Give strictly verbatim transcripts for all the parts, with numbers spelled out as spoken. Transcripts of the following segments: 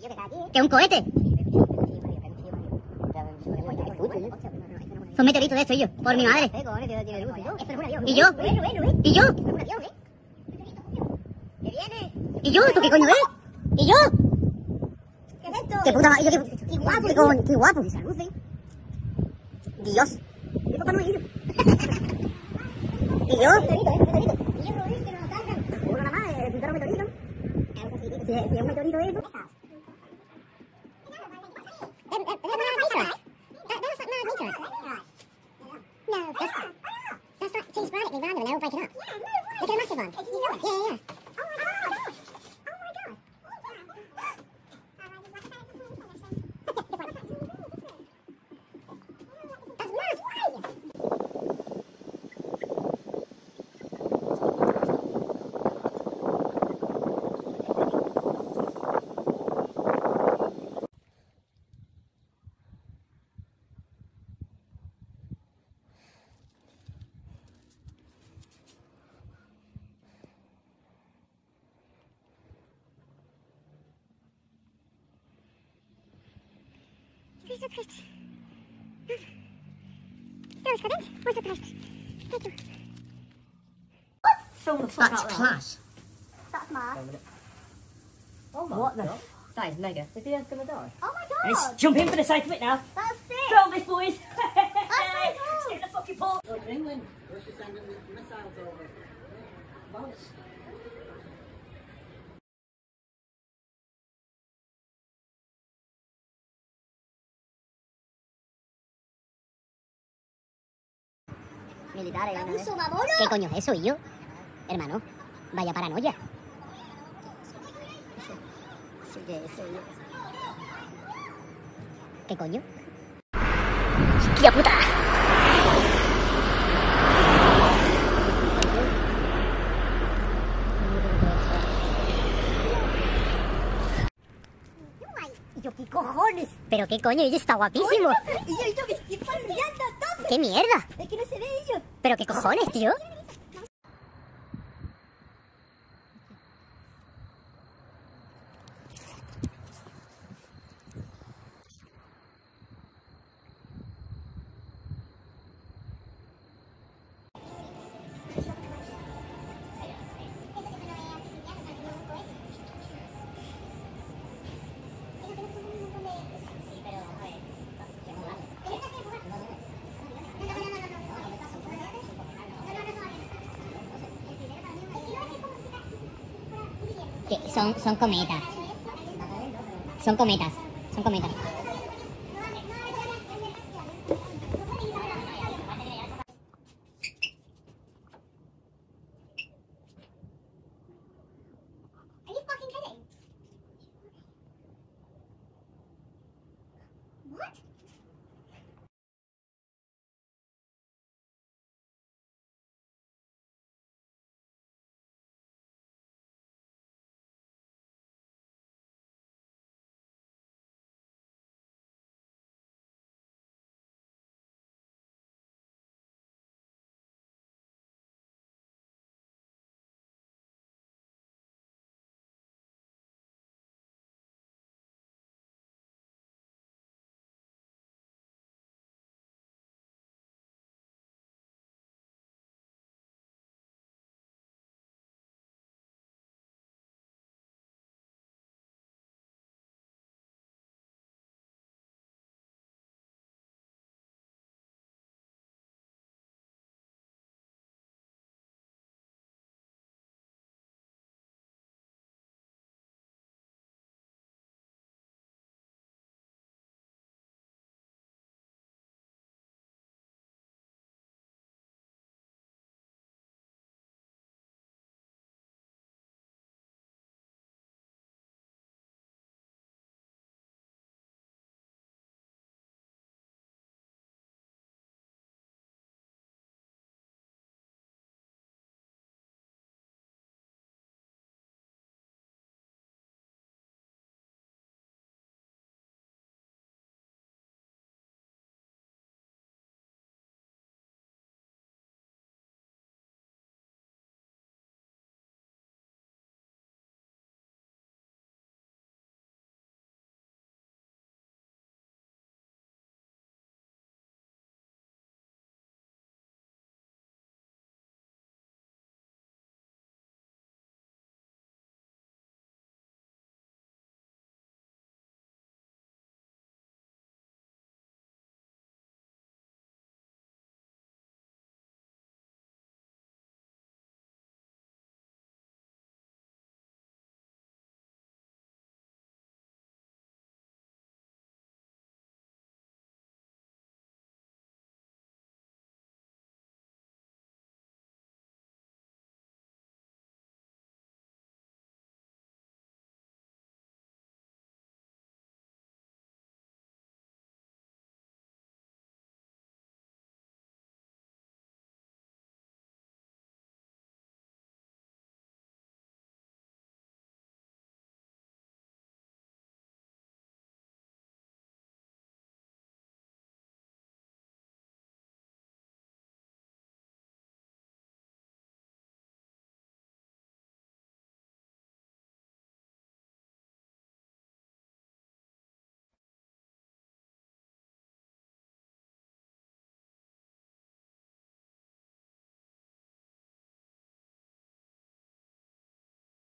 ¿Que es un cohete? Son meteoritos de esto, y yo, por mi madre. ¿Y yo? ¿Y yo? ¿Y yo? ¿Esto qué coño es? ¿Y yo? ¿Qué es esto? ¡Qué puta madre! ¡Qué, qué guapo! ¡Qué, coño, qué guapo! Dios. ¿Y Papá Noel? ¿Y yo? Y yo, Rubén, que nos atacan. Uno nada más, el puntero meteorito. Si si es un meteorito de eso. No, that's not. That's not. She's right at me random and they're all breaking up. Look at the massive one. Yeah, yeah. That's mad. Where's the post? There was Clement. Where's the post? Thank you. Film the fuck That's out of that. class. That's mad. Oh my What the god. That is mega. The Dion's gonna die. Oh my And god. it's jump in for the sake of it now. That's sick. Film this, boys. That's so cool. Get in the fucking port. Go to England. Where's she sending the missiles over? Boats. Militares. ¿no? Abuso, vámonos. ¿Qué coño es eso, y yo? Hermano, vaya paranoia. ¿Qué coño? ¡Hostia puta! Y yo, ¿qué cojones? ¿Pero qué coño? Ella está guapísimo. Y yo, y yo, que estoy parrillando a tope. ¡Qué mierda! Es que no se ve ello. ¿Pero qué cojones, tío? Que son, son cometas. Son cometas. Son cometas.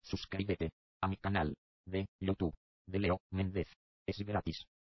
Suscríbete a mi canal de YouTube de Leo Méndez. Es gratis.